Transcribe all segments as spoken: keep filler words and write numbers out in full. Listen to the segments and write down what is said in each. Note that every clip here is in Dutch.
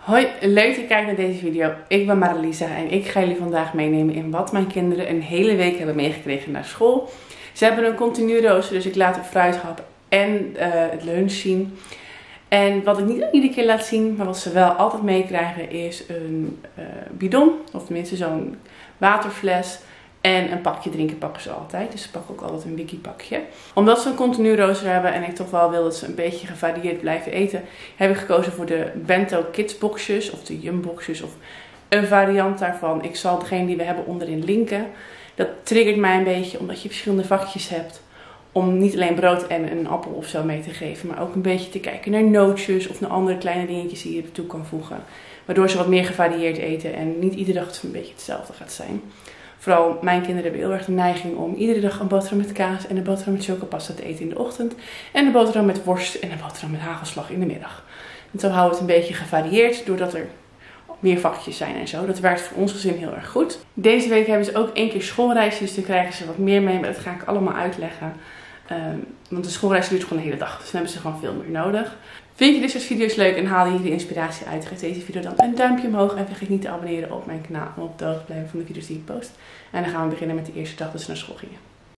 Hoi, leuk dat je kijkt naar deze video. Ik ben Maralisa en ik ga jullie vandaag meenemen in wat mijn kinderen een hele week hebben meegekregen naar school. Ze hebben een continu rooster, dus ik laat de fruithap en uh, het lunch zien. En wat ik niet iedere keer laat zien, maar wat ze wel altijd meekrijgen is een uh, bidon. Of tenminste zo'n waterfles. En een pakje drinken pakken ze altijd. Dus ze pakken ook altijd een wiki pakje. Omdat ze een continu rooster hebben en ik toch wel wil dat ze een beetje gevarieerd blijven eten, heb ik gekozen voor de Bento Kids boxjes of de Yum boxjes of een variant daarvan. Ik zal degene die we hebben onderin linken. Dat triggert mij een beetje omdat je verschillende vakjes hebt. Om niet alleen brood en een appel of zo mee te geven, maar ook een beetje te kijken naar nootjes of naar andere kleine dingetjes die je er toe kan voegen. Waardoor ze wat meer gevarieerd eten en niet iedere dag een beetje hetzelfde gaat zijn. Vooral mijn kinderen hebben heel erg de neiging om iedere dag een boterham met kaas en een boterham met chocopasta te eten in de ochtend. En een boterham met worst en een boterham met hagelslag in de middag. En zo houden we het een beetje gevarieerd doordat er meer vakjes zijn en zo. Dat werkt voor ons gezin heel erg goed. Deze week hebben ze ook één keer schoolreis, dus dan krijgen ze wat meer mee. Maar dat ga ik allemaal uitleggen. Um, want de schoolreis duurt gewoon een hele dag, dus dan hebben ze gewoon veel meer nodig. Vind je dit soort video's leuk en haal je hier de inspiratie uit? Geef deze video dan een duimpje omhoog en vergeet niet te abonneren op mijn kanaal om op de hoogte te blijven van de video's die ik post. En dan gaan we beginnen met de eerste dag dat ze naar school gingen.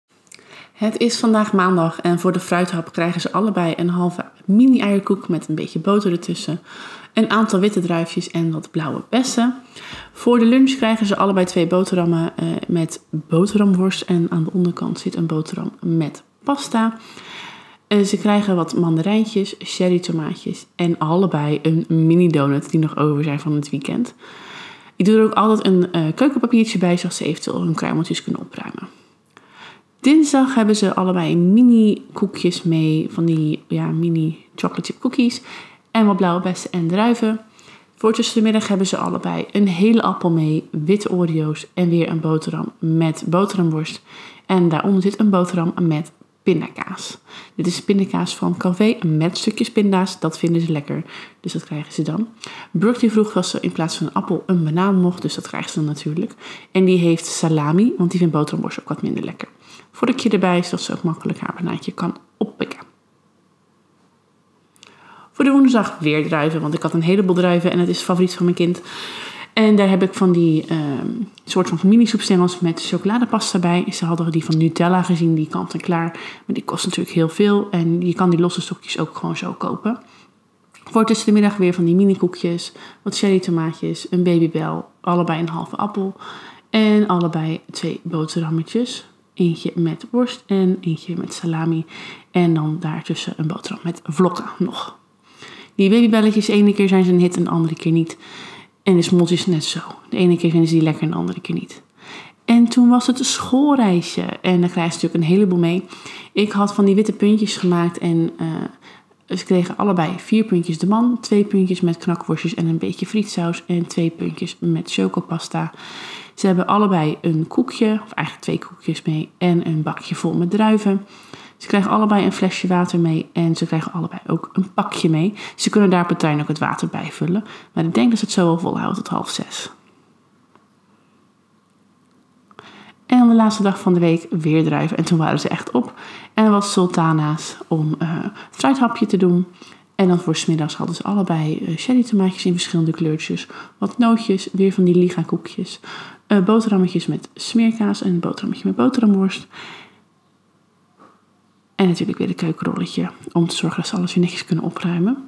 Het is vandaag maandag en voor de fruithap krijgen ze allebei een halve mini eierkoek met een beetje boter ertussen. Een aantal witte druifjes en wat blauwe bessen. Voor de lunch krijgen ze allebei twee boterhammen uh, met boterhamworst en aan de onderkant zit een boterham met pasta. Uh, ze krijgen wat mandarijntjes, cherry tomaatjes en allebei een mini donut die nog over zijn van het weekend. Ik doe er ook altijd een uh, keukenpapiertje bij, zodat ze eventueel hun kruimeltjes kunnen opruimen. Dinsdag hebben ze allebei mini koekjes mee, van die ja, mini chocolate chip cookies en wat blauwe bessen en druiven. Voor tussen de middag hebben ze allebei een hele appel mee, witte Oreo's en weer een boterham met boterhamworst. En daaronder zit een boterham met pindakaas. Dit is pindakaas van Calvé met stukjes pinda's. Dat vinden ze lekker, dus dat krijgen ze dan. Brooke die vroeg of ze in plaats van een appel een banaan mocht, dus dat krijgen ze dan natuurlijk. En die heeft salami, want die vindt boterhamworst ook wat minder lekker. Vorkje erbij, zodat ze ook makkelijk haar banaantje kan oppikken. Voor de woensdag weer druiven, want ik had een heleboel druiven en het is favoriet van mijn kind. En daar heb ik van die um, soort van mini soepstengels met chocoladepasta bij. Ze hadden die van Nutella gezien, die kant en klaar. Maar die kost natuurlijk heel veel en je kan die losse stokjes ook gewoon zo kopen. Voor tussen de middag weer van die mini koekjes, wat cherry tomaatjes, een babybel, allebei een halve appel. En allebei twee boterhammetjes. Eentje met worst en eentje met salami. En dan daartussen een boterham met vlokken nog. Die babybelletjes, de ene keer zijn ze een hit en de andere keer niet. En de smoltjes net zo. De ene keer vinden ze die lekker en de andere keer niet. En toen was het een schoolreisje. En daar krijgen ze natuurlijk een heleboel mee. Ik had van die witte puntjes gemaakt. En uh, ze kregen allebei vier puntjes de man. Twee puntjes met knakworstjes en een beetje frietsaus. En twee puntjes met chocopasta. Ze hebben allebei een koekje. Of eigenlijk twee koekjes mee. En een bakje vol met druiven. Ze krijgen allebei een flesje water mee en ze krijgen allebei ook een pakje mee. Ze kunnen daar op het trein ook het water bij vullen. Maar ik denk dat ze het zo wel volhouden tot half zes. En dan de laatste dag van de week weer druiven. En toen waren ze echt op. En dan was sultana's om uh, het fruithapje te doen. En dan voor 's middags hadden ze allebei uh, cherry tomaatjes in verschillende kleurtjes. Wat nootjes, weer van die liga koekjes. Uh, boterhammetjes met smeerkaas en een boterhammetje met boterhamworst. En natuurlijk weer een keukenrolletje om te zorgen dat ze alles weer netjes kunnen opruimen.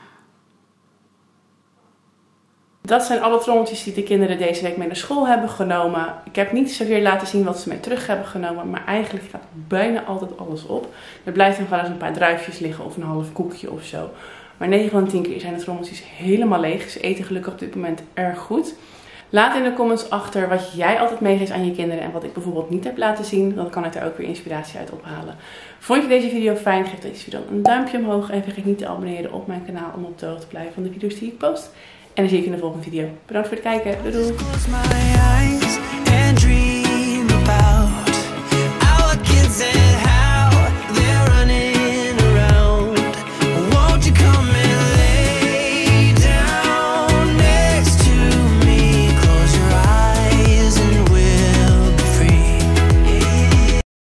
Dat zijn alle trommeltjes die de kinderen deze week mee naar school hebben genomen. Ik heb niet zozeer laten zien wat ze mee terug hebben genomen. Maar eigenlijk gaat bijna altijd alles op. Er blijft nog wel eens een paar druifjes liggen of een half koekje of zo. Maar negen van de tien keer zijn de trommeltjes helemaal leeg. Ze eten gelukkig op dit moment erg goed. Laat in de comments achter wat jij altijd meegeeft aan je kinderen en wat ik bijvoorbeeld niet heb laten zien. Dan kan ik er ook weer inspiratie uit ophalen. Vond je deze video fijn? Geef deze video dan een duimpje omhoog. En vergeet niet te abonneren op mijn kanaal om op de hoogte te blijven van de video's die ik post. En dan zie ik je in de volgende video. Bedankt voor het kijken. Doei doei!